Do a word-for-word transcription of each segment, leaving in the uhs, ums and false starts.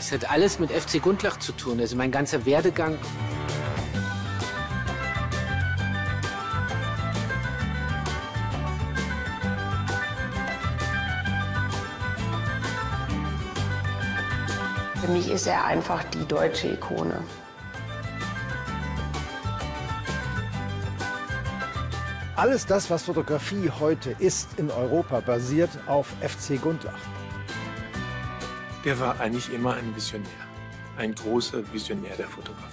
Das hat alles mit F C Gundlach zu tun, also mein ganzer Werdegang. Für mich ist er einfach die deutsche Ikone. Alles das, was Fotografie heute ist in Europa, basiert auf F C Gundlach. Der war eigentlich immer ein Visionär, ein großer Visionär der Fotografie.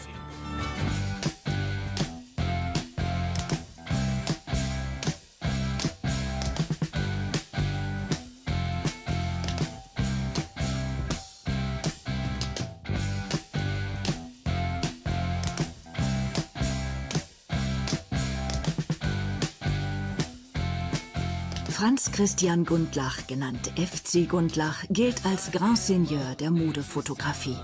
Franz Christian Gundlach, genannt F C Gundlach, gilt als Grand Seigneur der Modefotografie.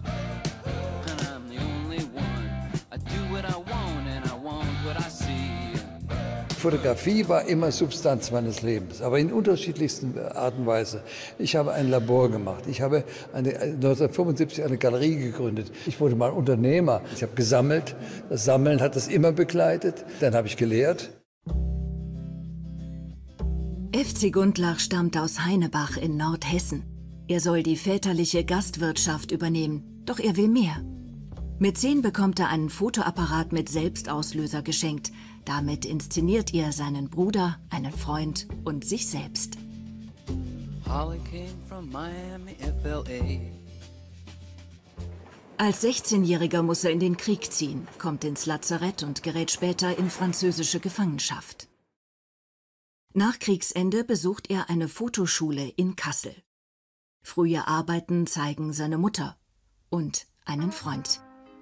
Fotografie war immer Substanz meines Lebens, aber in unterschiedlichsten Arten und Weise. Ich habe ein Labor gemacht. Ich habe eine, neunzehnhundertfünfundsiebzig eine Galerie gegründet. Ich wurde mal Unternehmer. Ich habe gesammelt. Das Sammeln hat das immer begleitet. Dann habe ich gelehrt. F C Gundlach stammt aus Heinebach in Nordhessen. Er soll die väterliche Gastwirtschaft übernehmen, doch er will mehr. Mit zehn bekommt er einen Fotoapparat mit Selbstauslöser geschenkt. Damit inszeniert er seinen Bruder, einen Freund und sich selbst. Als sechzehnjähriger muss er in den Krieg ziehen, kommt ins Lazarett und gerät später in französische Gefangenschaft. Nach Kriegsende besucht er eine Fotoschule in Kassel. Frühe Arbeiten zeigen seine Mutter und einen Freund.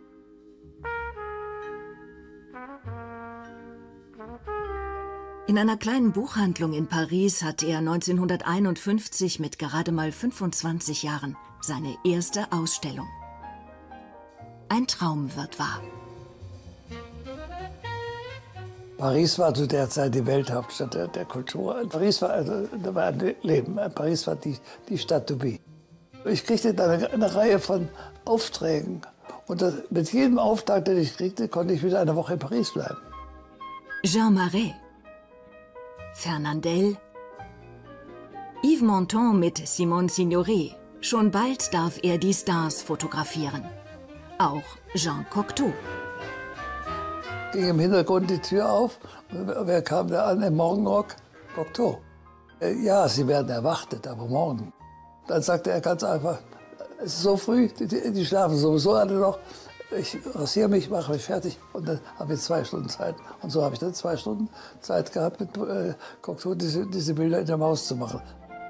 In einer kleinen Buchhandlung in Paris hat er neunzehnhunderteinundfünfzig mit gerade mal fünfundzwanzig Jahren seine erste Ausstellung. Ein Traum wird wahr. Paris war zu der Zeit die Welthauptstadt der, der Kultur. Paris war, also, da war ein Leben. Paris war die, die Stadt to be. Ich kriegte dann eine, eine Reihe von Aufträgen. Und das, mit jedem Auftrag, den ich kriegte, konnte ich wieder eine Woche in Paris bleiben. Jean Marais, Fernandel, Yves Montand mit Simone Signoret. Schon bald darf er die Stars fotografieren. Auch Jean Cocteau. Ging im Hintergrund die Tür auf. Wer kam da an im Morgenrock? Cocteau. Ja, Sie werden erwartet, aber morgen. Dann sagte er ganz einfach, es ist so früh, die, die schlafen sowieso alle noch. Ich rasiere mich, mache mich fertig und dann habe ich zwei Stunden Zeit. Und so habe ich dann zwei Stunden Zeit gehabt, mit äh, Cocteau diese, diese Bilder in der Maus zu machen.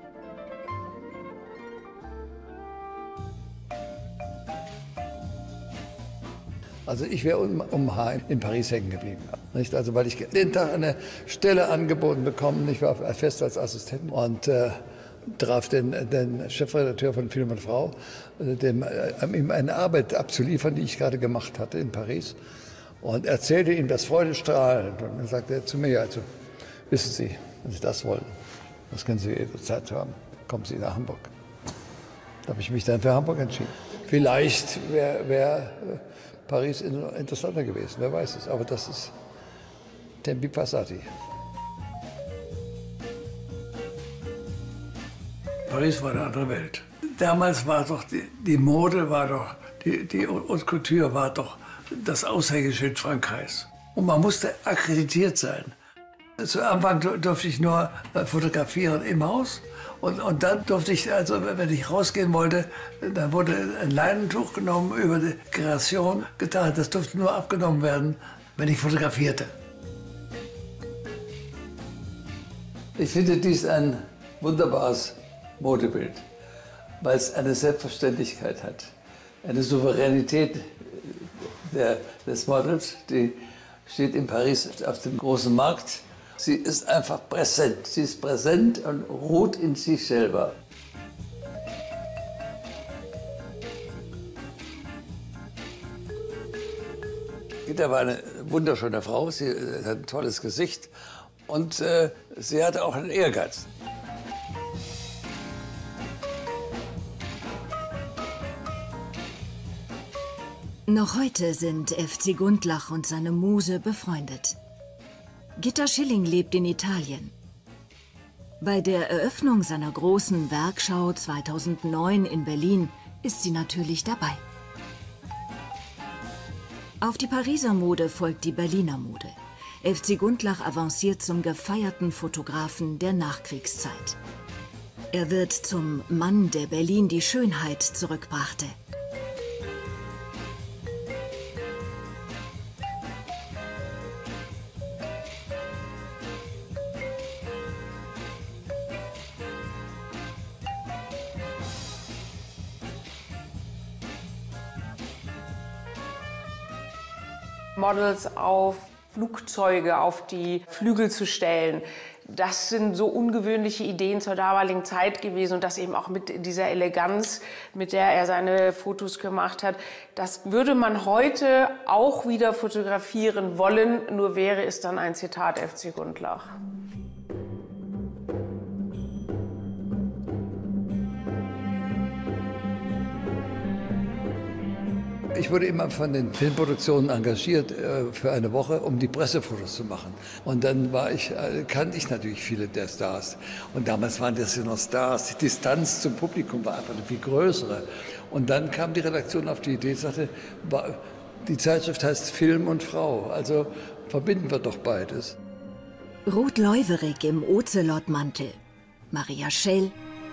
Also ich wäre um, um Haar in Paris hängen geblieben. Nicht? Also weil ich den Tag eine Stelle angeboten bekommen. Ich war fest als Assistent und äh, traf den, den Chefredakteur von Film und Frau, dem, äh, ihm eine Arbeit abzuliefern, die ich gerade gemacht hatte in Paris. Und erzählte ihm das freudestrahlend. Und dann sagte er zu mir, also wissen Sie, wenn Sie das wollen, das können Sie jederzeit haben, kommen Sie nach Hamburg. Da habe ich mich dann für Hamburg entschieden. Vielleicht wäre wär Paris interessanter gewesen, wer weiß es. Aber das ist Tempi Passati. Paris war eine andere Welt. Damals war doch die, die Mode, war doch, die, die Haute Couture war doch das Aushängeschild Frankreichs. Und man musste akkreditiert sein. Zu Anfang durfte ich nur fotografieren im Haus. Und, und dann durfte ich, also wenn ich rausgehen wollte, dann wurde ein Leinentuch genommen, über die Kreation getan. Das durfte nur abgenommen werden, wenn ich fotografierte. Ich finde dies ein wunderbares Modebild, weil es eine Selbstverständlichkeit hat. Eine Souveränität der, des Models, die steht in Paris auf dem großen Markt. Sie ist einfach präsent. Sie ist präsent und ruht in sich selber. Gitta war eine wunderschöne Frau. Sie hat ein tolles Gesicht und äh, sie hatte auch einen Ehrgeiz. Noch heute sind F C Gundlach und seine Muse befreundet. Gitta Schilling lebt in Italien. Bei der Eröffnung seiner großen Werkschau zweitausendneun in Berlin ist sie natürlich dabei. Auf die Pariser Mode folgt die Berliner Mode. F C Gundlach avanciert zum gefeierten Fotografen der Nachkriegszeit. Er wird zum Mann, der Berlin die Schönheit zurückbrachte. Models auf Flugzeuge, auf die Flügel zu stellen. Das sind so ungewöhnliche Ideen zur damaligen Zeit gewesen und das eben auch mit dieser Eleganz, mit der er seine Fotos gemacht hat. Das würde man heute auch wieder fotografieren wollen, nur wäre es dann ein Zitat F C Gundlach. Ich wurde immer von den Filmproduktionen engagiert äh, für eine Woche, um die Pressefotos zu machen. Und dann war ich, äh, kannte ich natürlich viele der Stars. Und damals waren das ja noch Stars. Die Distanz zum Publikum war einfach eine viel größere. Und dann kam die Redaktion auf die Idee, sagte, die Zeitschrift heißt Film und Frau, also verbinden wir doch beides. Ruth Leuwerig im Ozelotmantel, Maria Schell,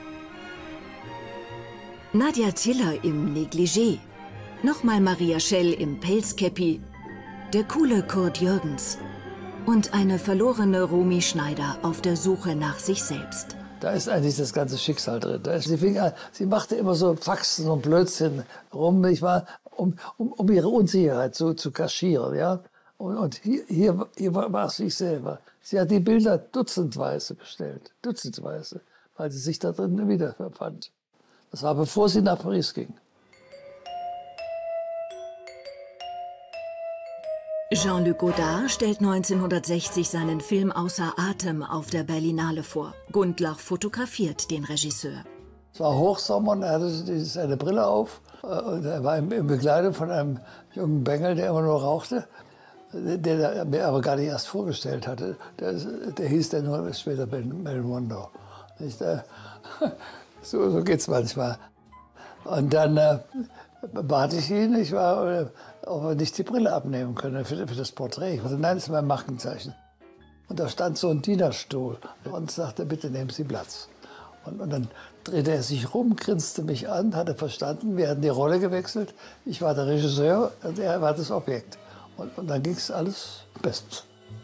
Nadja Tiller im Negligé, nochmal Maria Schell im Pelzkäppi, der coole Kurt Jürgens und eine verlorene Romy Schneider auf der Suche nach sich selbst. Da ist eigentlich das ganze Schicksal drin. Da ist, sie, fing an, sie machte immer so Faxen und Blödsinn rum, ich war, um, um, um ihre Unsicherheit so zu kaschieren. Ja? Und, und hier, hier, hier war es sich selber. Sie hat die Bilder dutzendweise bestellt, dutzendweise, weil sie sich da drin wiederfand. Das war, bevor sie nach Paris ging. Jean-Luc Godard stellt neunzehnhundertsechzig seinen Film Außer Atem auf der Berlinale vor. Gundlach fotografiert den Regisseur. Es war Hochsommer und er hatte seine Brille auf. Und er war in Begleitung von einem jungen Bengel, der immer nur rauchte, der er mir aber gar nicht erst vorgestellt hatte. Der, der hieß dann nur später Belmondo. So, so geht es manchmal. Und dann äh, bat ich ihn, ich war, ob er nicht die Brille abnehmen könne für, für das Porträt. Ich sagte, nein, das ist mein Markenzeichen. Und da stand so ein Dienerstuhl und sagte, bitte nehmen Sie Platz. Und, und dann drehte er sich rum, grinste mich an, hatte verstanden, wir hatten die Rolle gewechselt. Ich war der Regisseur und er war das Objekt. Und, und dann ging es alles bestens.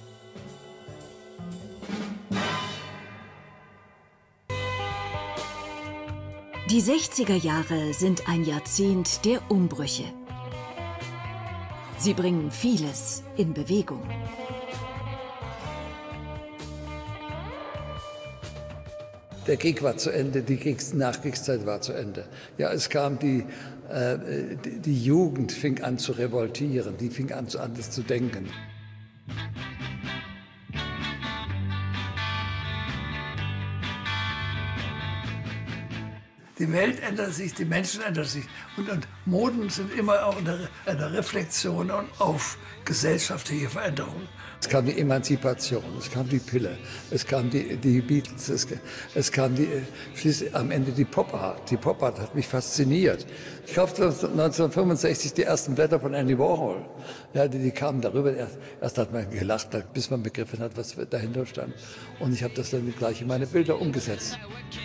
Die sechziger Jahre sind ein Jahrzehnt der Umbrüche. Sie bringen vieles in Bewegung. Der Krieg war zu Ende, die Kriegs Nachkriegszeit war zu Ende. Ja, es kam die, äh, die, die Jugend fing an zu revoltieren, die fing an, anders zu denken. Die Welt ändert sich, die Menschen ändern sich. Und, und Moden sind immer auch eine, eine Reflexion auf gesellschaftliche Veränderungen. Es kam die Emanzipation, es kam die Pille, es kam die, die Beatles, es, es kam die, schließlich am Ende die Pop-Art. Die Pop-Art hat mich fasziniert. Ich kaufte neunzehnhundertfünfundsechzig die ersten Blätter von Andy Warhol. Ja, die, die kamen darüber. Erst, erst hat man gelacht, bis man begriffen hat, was dahinter stand. Und ich habe das dann gleich in meine Bilder umgesetzt.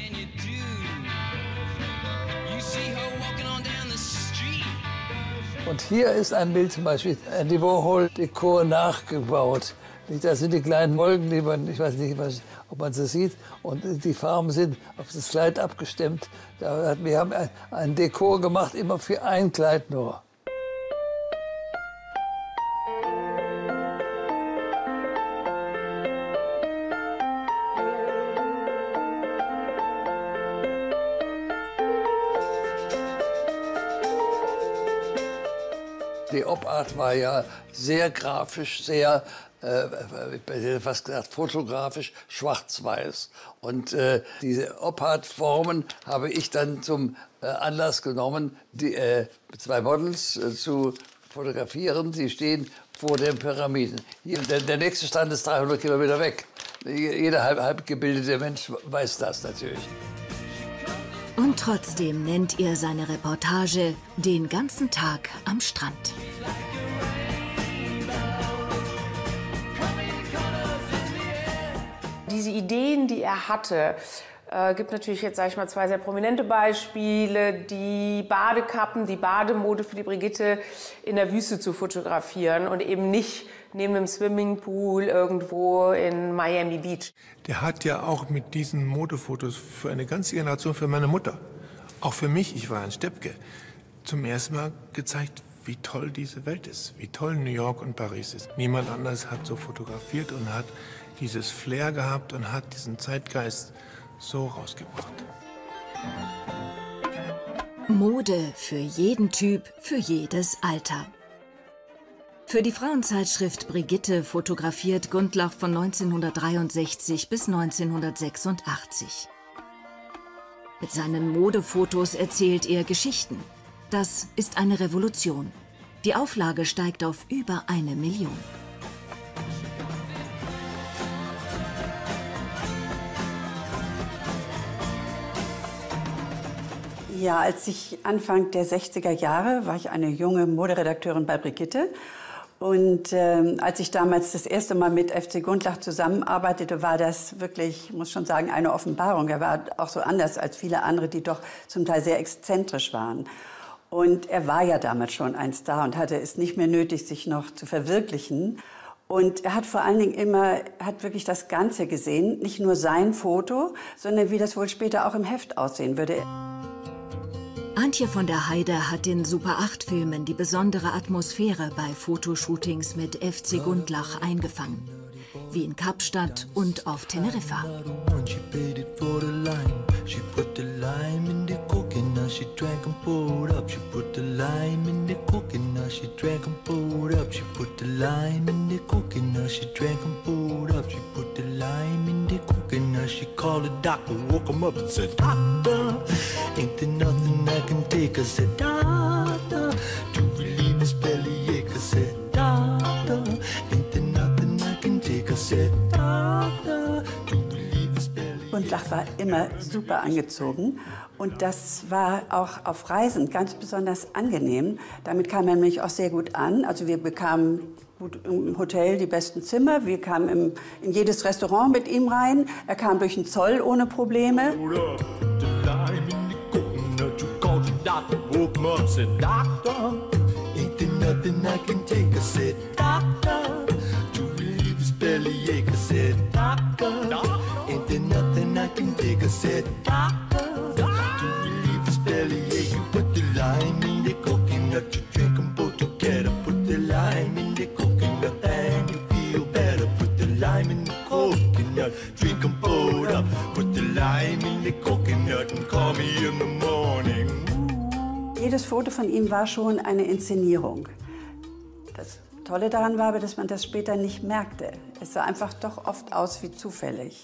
Und hier ist ein Bild zum Beispiel, Andy Warhol Dekor nachgebaut. Da sind die kleinen Wolken, die man, ich weiß nicht, ob man sie sieht, und die Farben sind auf das Kleid abgestimmt. Wir haben ein Dekor gemacht, immer für ein Kleid nur. Die Op-Art war ja sehr grafisch, sehr äh, ich hätte fast gesagt, fotografisch schwarz-weiß. Und äh, diese Ophart-Formen habe ich dann zum äh, Anlass genommen, die äh, zwei Models äh, zu fotografieren. Sie stehen vor den Pyramiden. Hier, der, der nächste Stand ist dreihundert Kilometer weg. Jeder halb, halb gebildete Mensch weiß das natürlich. Und trotzdem nennt er seine Reportage den ganzen Tag am Strand. Diese Ideen, die er hatte, äh, gibt natürlich jetzt, sage ich mal, zwei sehr prominente Beispiele. Die Badekappen, die Bademode für die Brigitte in der Wüste zu fotografieren und eben nicht neben einem Swimmingpool irgendwo in Miami Beach. Der hat ja auch mit diesen Modefotos für eine ganze Generation, für meine Mutter, auch für mich, ich war ein Steppke, zum ersten Mal gezeigt, wie toll diese Welt ist, wie toll New York und Paris ist. Niemand anders hat so fotografiert und hat dieses Flair gehabt und hat diesen Zeitgeist so rausgebracht. Mode für jeden Typ, für jedes Alter. Für die Frauenzeitschrift Brigitte fotografiert Gundlach von neunzehnhundertdreiundsechzig bis neunzehnhundertsechsundachtzig. Mit seinen Modefotos erzählt er Geschichten. Das ist eine Revolution. Die Auflage steigt auf über eine Million. Ja, als ich Anfang der sechziger Jahre war ich eine junge Moderedakteurin bei Brigitte. Und äh, als ich damals das erste Mal mit F C Gundlach zusammenarbeitete, war das wirklich, ich muss schon sagen, eine Offenbarung. Er war auch so anders als viele andere, die doch zum Teil sehr exzentrisch waren. Und er war ja damals schon ein Star und hatte es nicht mehr nötig, sich noch zu verwirklichen. Und er hat vor allen Dingen immer, hat wirklich das Ganze gesehen, nicht nur sein Foto, sondern wie das wohl später auch im Heft aussehen würde. Antje von der Heide hat in Super acht Filmen die besondere Atmosphäre bei Fotoshootings mit F C Gundlach eingefangen. Wie in Kapstadt und auf Teneriffa. Ain't there nothing I can take? I said, doctor, to relieve his bellyache. I said, doctor, ain't there nothing I can take? I said, doctor, to relieve his bellyache. Gundlach war immer super angezogen und das war auch auf Reisen ganz besonders angenehm. Damit kam er nämlich auch sehr gut an. Also wir bekamen gut im Hotel die besten Zimmer, wir kamen im, in jedes Restaurant mit ihm rein. Er kam durch den Zoll ohne Probleme. Doctor woke him up, said, doctor, ain't there nothing I can take? I said, doctor, to relieve his bellyache. I said, doctor, ain't there nothing I can take? I said, doctor, to relieve his bellyache. You put the lime in the coconut, you drink them both together. Put the lime in the coconut and you feel better. Put the lime in the coconut, drink them both up. Put the lime in the coconut and call me in the morning. Jedes Foto von ihm war schon eine Inszenierung. Das Tolle daran war aber, dass man das später nicht merkte. Es sah einfach doch oft aus wie zufällig.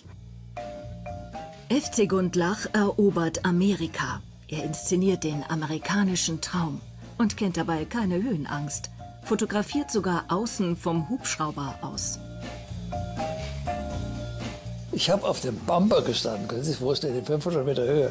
F C Gundlach erobert Amerika. Er inszeniert den amerikanischen Traum und kennt dabei keine Höhenangst. Fotografiert sogar außen vom Hubschrauber aus. Ich habe auf dem Bumper gestanden. Können Sie sich vorstellen, in fünfhundert Meter Höhe.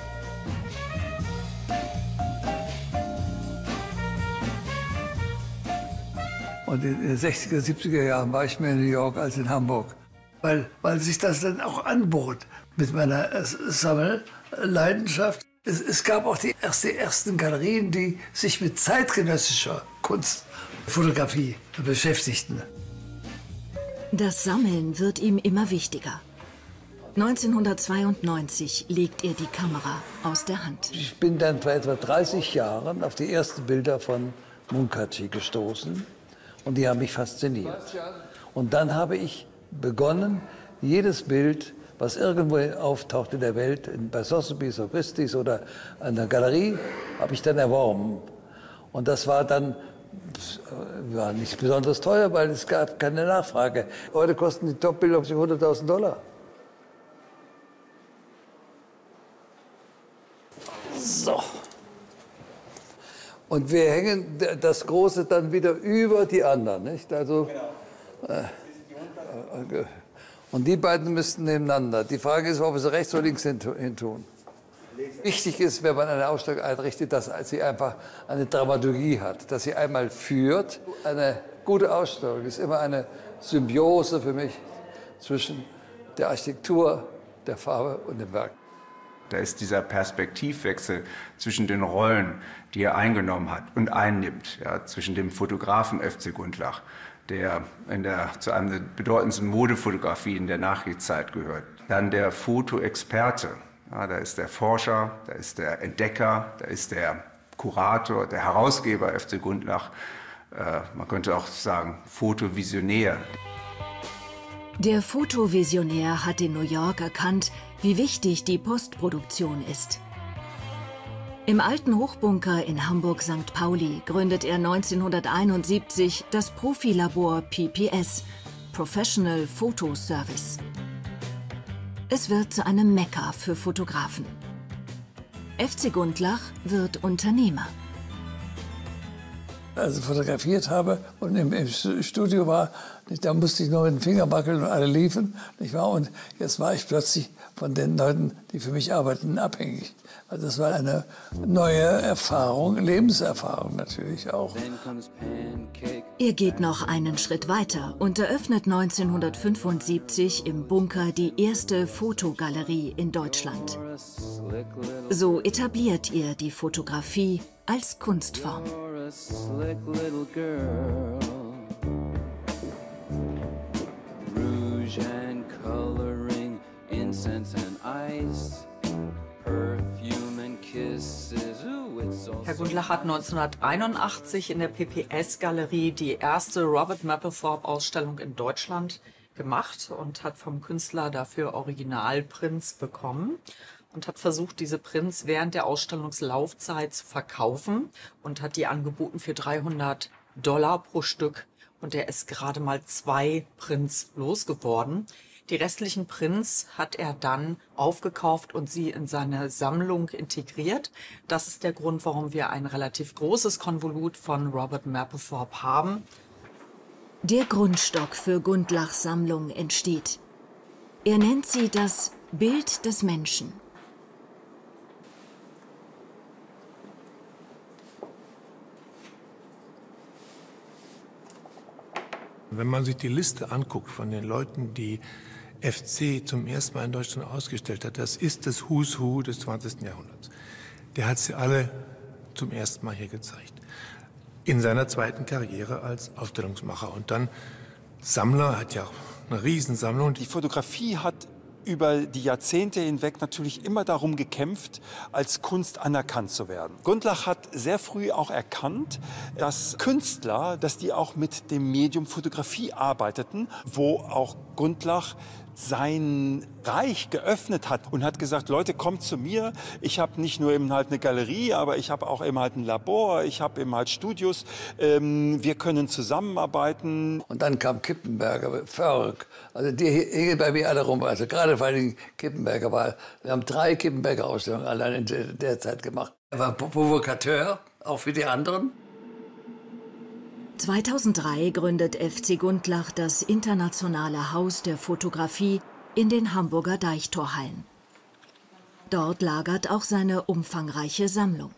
Und in den sechziger, siebziger Jahren war ich mehr in New York als in Hamburg. Weil, weil sich das dann auch anbot mit meiner Sammelleidenschaft. Es, es gab auch die, erst, die ersten Galerien, die sich mit zeitgenössischer Kunstfotografie beschäftigten. Das Sammeln wird ihm immer wichtiger. neunzehnhundertzweiundneunzig legt er die Kamera aus der Hand. Ich bin dann vor etwa dreißig Jahren auf die ersten Bilder von Munkaci gestoßen. Und die haben mich fasziniert. Und dann habe ich begonnen, jedes Bild, was irgendwo auftaucht in der Welt, bei Sotheby's oder Christie's oder an der Galerie, habe ich dann erworben. Und das war dann Das war nicht besonders teuer, weil es gab keine Nachfrage. Heute kosten die Top-Bilder hunderttausend Dollar. So. Und wir hängen das Große dann wieder über die anderen, nicht? Also, äh, äh, und die beiden müssten nebeneinander. Die Frage ist, ob wir sie rechts oder links hin tun. Wichtig ist, wenn man eine Ausstellung einrichtet, dass sie einfach eine Dramaturgie hat, dass sie einmal führt. Eine gute Ausstellung ist immer eine Symbiose für mich zwischen der Architektur, der Farbe und dem Werk. Da ist dieser Perspektivwechsel zwischen den Rollen, die er eingenommen hat und einnimmt, ja, zwischen dem Fotografen F C Gundlach, der, in der zu einer der bedeutendsten Modefotografien der Nachkriegszeit gehört. Dann der Fotoexperte, ja, da ist der Forscher, da ist der Entdecker, da ist der Kurator, der Herausgeber F C Gundlach, äh, man könnte auch sagen Fotovisionär. Der Fotovisionär hat in New York erkannt, wie wichtig die Postproduktion ist. Im alten Hochbunker in Hamburg-Sankt Pauli gründet er neunzehnhunderteinundsiebzig das Profilabor P P S, Professional Photo Service. Es wird zu einem Mekka für Fotografen. F C Gundlach wird Unternehmer. Als ich fotografiert habe und im, im Studio war, da musste ich nur mit den Fingern wackeln und alle liefen. Nicht wahr? Und jetzt war ich plötzlich von den Leuten, die für mich arbeiten, abhängig. Also das war eine neue Erfahrung, Lebenserfahrung natürlich auch. Er geht noch einen Schritt weiter und eröffnet neunzehnhundertfünfundsiebzig im Bunker die erste Fotogalerie in Deutschland. So etabliert er die Fotografie als Kunstform. Slick little girl, rouge and coloring, incense and ice, perfume and kisses. Ooh, it's all. Herr Gundlach hat neunzehnhunderteinundachtzig in der P P S-Galerie die erste Robert Mapplethorpe-Ausstellung in Deutschland gemacht und hat vom Künstler dafür Originalprints bekommen. Und hat versucht, diese Prints während der Ausstellungslaufzeit zu verkaufen und hat die angeboten für dreihundert Dollar pro Stück. Und er ist gerade mal zwei Prints losgeworden. Die restlichen Prints hat er dann aufgekauft und sie in seine Sammlung integriert. Das ist der Grund, warum wir ein relativ großes Konvolut von Robert Mapplethorpe haben. Der Grundstock für Gundlachs Sammlung entsteht. Er nennt sie das Bild des Menschen. Wenn man sich die Liste anguckt von den Leuten, die F C zum ersten Mal in Deutschland ausgestellt hat, das ist das Who's Who des zwanzigsten Jahrhunderts. Der hat sie alle zum ersten Mal hier gezeigt. In seiner zweiten Karriere als Ausstellungsmacher. Und dann Sammler, hat ja auch eine Riesensammlung. Die Fotografie hat über die Jahrzehnte hinweg natürlich immer darum gekämpft, als Kunst anerkannt zu werden. Gundlach hat sehr früh auch erkannt, dass Künstler, dass die auch mit dem Medium Fotografie arbeiteten, wo auch Gundlach sein Reich geöffnet hat und hat gesagt, Leute, kommt zu mir. Ich habe nicht nur eben halt eine Galerie, aber ich habe auch eben halt ein Labor, ich habe eben halt Studios. Ähm, wir können zusammenarbeiten. Und dann kam Kippenberger, verrückt. Also die hingen bei mir alle rum. Also gerade vor allem Kippenberger war. Wir haben drei Kippenberger-Ausstellungen allein in der, der Zeit gemacht. Er war Provokateur, auch für die anderen. zweitausenddrei gründet F C Gundlach das Internationale Haus der Fotografie in den Hamburger Deichtorhallen. Dort lagert auch seine umfangreiche Sammlung.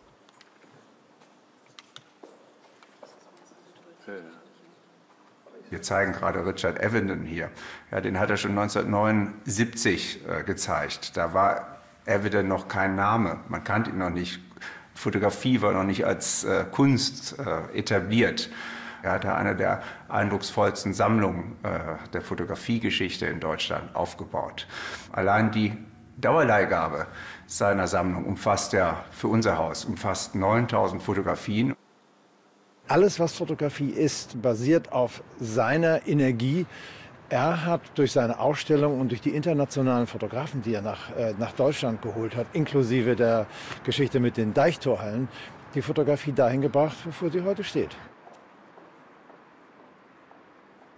Wir zeigen gerade Richard Avedon hier. Ja, den hat er schon neunzehnhundertneunundsiebzig äh, gezeigt. Da war Avedon noch kein Name, man kannte ihn noch nicht. Fotografie war noch nicht als äh, Kunst äh, etabliert. Er hatte eine der eindrucksvollsten Sammlungen äh, der Fotografiegeschichte in Deutschland aufgebaut. Allein die Dauerleihgabe seiner Sammlung umfasst ja für unser Haus umfasst neuntausend Fotografien. Alles, was Fotografie ist, basiert auf seiner Energie. Er hat durch seine Ausstellung und durch die internationalen Fotografen, die er nach, äh, nach Deutschland geholt hat, inklusive der Geschichte mit den Deichtorhallen, die Fotografie dahin gebracht, wofür sie heute steht.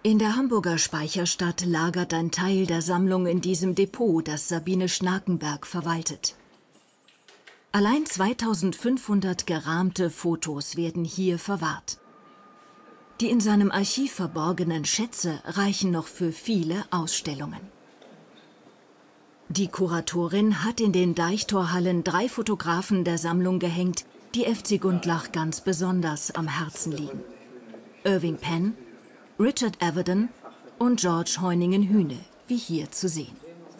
In der Hamburger Speicherstadt lagert ein Teil der Sammlung in diesem Depot, das Sabine Schnakenberg verwaltet. Allein zweitausendfünfhundert gerahmte Fotos werden hier verwahrt. Die in seinem Archiv verborgenen Schätze reichen noch für viele Ausstellungen. Die Kuratorin hat in den Deichtorhallen drei Fotografen der Sammlung gehängt, die F C Gundlach ganz besonders am Herzen liegen. Irving Penn, Richard Avedon und George Heuningen-Hühne, wie hier zu sehen.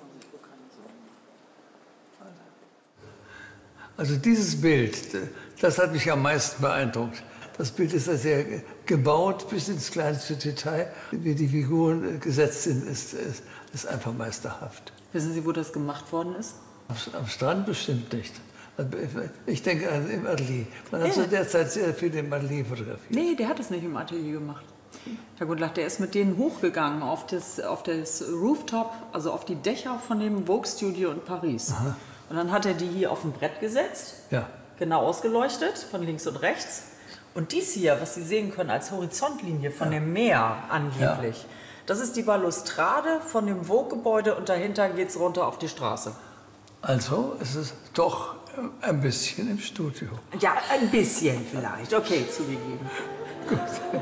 Also dieses Bild, das hat mich am meisten beeindruckt. Das Bild ist sehr gebaut, bis ins kleinste Detail. Wie die Figuren gesetzt sind, ist, ist, ist einfach meisterhaft. Wissen Sie, wo das gemacht worden ist? Am, am Strand bestimmt nicht. Ich denke an im Atelier. Man hat ja zu der Zeit sehr viel im Atelier fotografiert. Nee, der hat es nicht im Atelier gemacht. Herr Gundlach, der ist mit denen hochgegangen auf das, auf das Rooftop, also auf die Dächer von dem Vogue Studio in Paris. Aha. Und dann hat er die hier auf ein Brett gesetzt, ja. Genau ausgeleuchtet, von links und rechts. Und dies hier, was Sie sehen können als Horizontlinie von ja. dem Meer angeblich, ja. das ist die Balustrade von dem Vogue-Gebäude und dahinter geht es runter auf die Straße. Also ist es doch ein bisschen im Studio. Ja, ein bisschen vielleicht. Okay, zugegeben. Gut.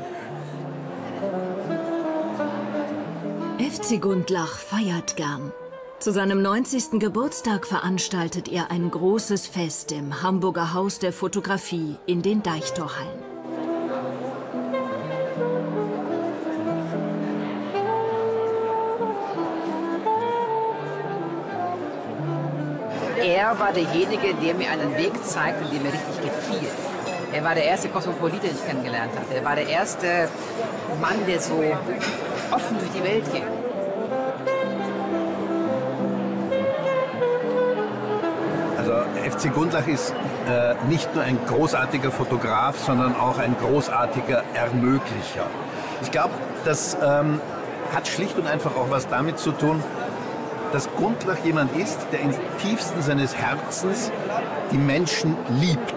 F C Gundlach feiert gern. Zu seinem neunzigsten Geburtstag veranstaltet er ein großes Fest im Hamburger Haus der Fotografie in den Deichtorhallen. Er war derjenige, der mir einen Weg zeigte, der mir richtig gefiel. Er war der erste Kosmopolit, den ich kennengelernt habe. Er war der erste Mann, der so offen durch die Welt ging. Also F C Gundlach ist äh, nicht nur ein großartiger Fotograf, sondern auch ein großartiger Ermöglicher. Ich glaube, das ähm, hat schlicht und einfach auch was damit zu tun, dass Gundlach jemand ist, der im tiefsten seines Herzens die Menschen liebt.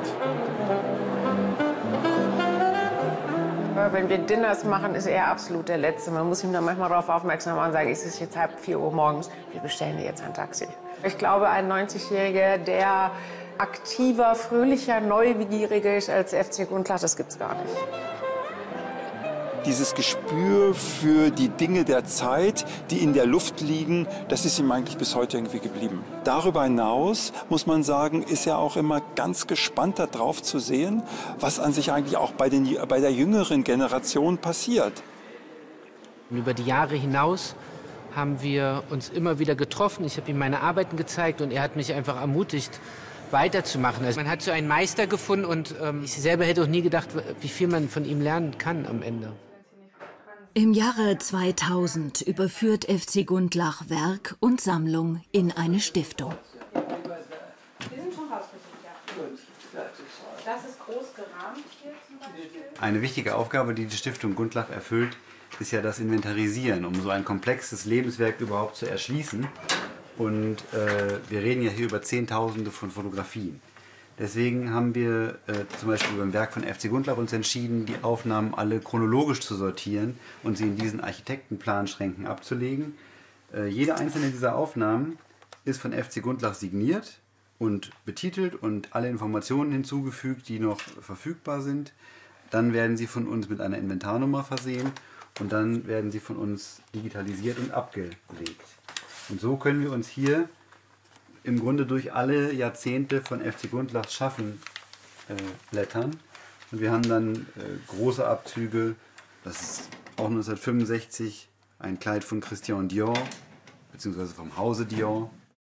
Wenn wir Dinners machen, ist er absolut der Letzte. Man muss ihm dann manchmal darauf aufmerksam machen und sagen, es ist jetzt halb vier Uhr morgens, wir bestellen jetzt ein Taxi. Ich glaube, ein neunzigjähriger, der aktiver, fröhlicher, neugieriger ist als F C Gundlach, das gibt's gar nicht. Dieses Gespür für die Dinge der Zeit, die in der Luft liegen, das ist ihm eigentlich bis heute irgendwie geblieben. Darüber hinaus, muss man sagen, ist er auch immer ganz gespannt darauf zu sehen, was an sich eigentlich auch bei, den, bei der jüngeren Generation passiert. Über die Jahre hinaus haben wir uns immer wieder getroffen. Ich habe ihm meine Arbeiten gezeigt und er hat mich einfach ermutigt, weiterzumachen. Also man hat so einen Meister gefunden und ähm, ich selber hätte auch nie gedacht, wie viel man von ihm lernen kann am Ende. Im Jahre zweitausend überführt F C Gundlach Werk und Sammlung in eine Stiftung. Wir sind schon rausgesucht, ja. Das ist groß gerahmt hier zum Beispiel. Eine wichtige Aufgabe, die die Stiftung Gundlach erfüllt, ist ja das Inventarisieren, um so ein komplexes Lebenswerk überhaupt zu erschließen. Und äh, wir reden ja hier über Zehntausende von Fotografien. Deswegen haben wir äh, zum Beispiel beim Werk von F C Gundlach uns entschieden, die Aufnahmen alle chronologisch zu sortieren und sie in diesen Architektenplanschränken abzulegen. Äh, jede einzelne dieser Aufnahmen ist von F C Gundlach signiert und betitelt und alle Informationen hinzugefügt, die noch verfügbar sind. Dann werden sie von uns mit einer Inventarnummer versehen und dann werden sie von uns digitalisiert und abgelegt. Und so können wir uns hier im Grunde durch alle Jahrzehnte von F C Gundlachs Schaffen äh, blättern. Und wir haben dann äh, große Abzüge, das ist auch neunzehnhundertfünfundsechzig, ein Kleid von Christian Dior, beziehungsweise vom Hause Dior.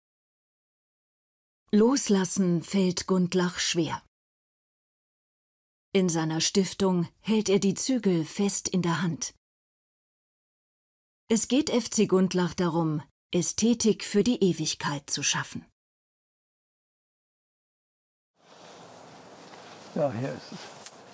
Loslassen fällt Gundlach schwer. In seiner Stiftung hält er die Zügel fest in der Hand. Es geht F C Gundlach darum, Ästhetik für die Ewigkeit zu schaffen. Ja, hier ist es.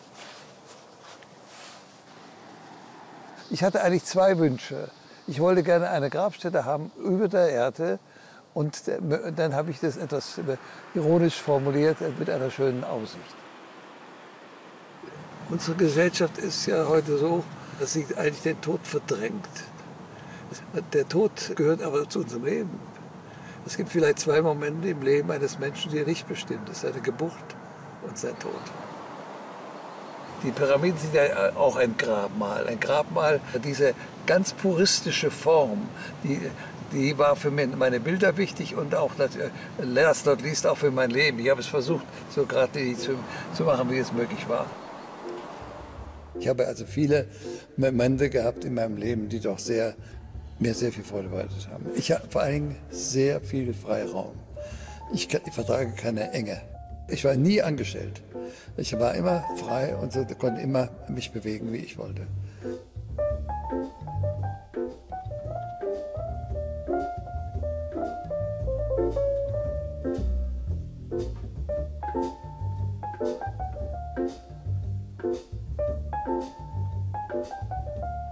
Ich hatte eigentlich zwei Wünsche. Ich wollte gerne eine Grabstätte haben über der Erde und dann habe ich das etwas ironisch formuliert mit einer schönen Aussicht. Unsere Gesellschaft ist ja heute so, dass sie eigentlich den Tod verdrängt. Der Tod gehört aber zu unserem Leben. Es gibt vielleicht zwei Momente im Leben eines Menschen, die er nicht bestimmt. Das ist seine Geburt und sein Tod. Die Pyramiden sind ja auch ein Grabmal. Ein Grabmal, diese ganz puristische Form, die, die war für meine Bilder wichtig und auch, last not least, auch für mein Leben. Ich habe es versucht, so gerade zu, zu machen, wie es möglich war. Ich habe also viele Momente gehabt in meinem Leben, die doch sehr, mir sehr viel Freude bereitet haben. Ich habe vor allem sehr viel Freiraum. Ich, ich vertrage keine Enge. Ich war nie angestellt. Ich war immer frei und so, konnte immer mich bewegen, wie ich wollte.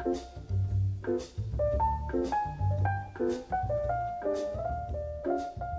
Thank you.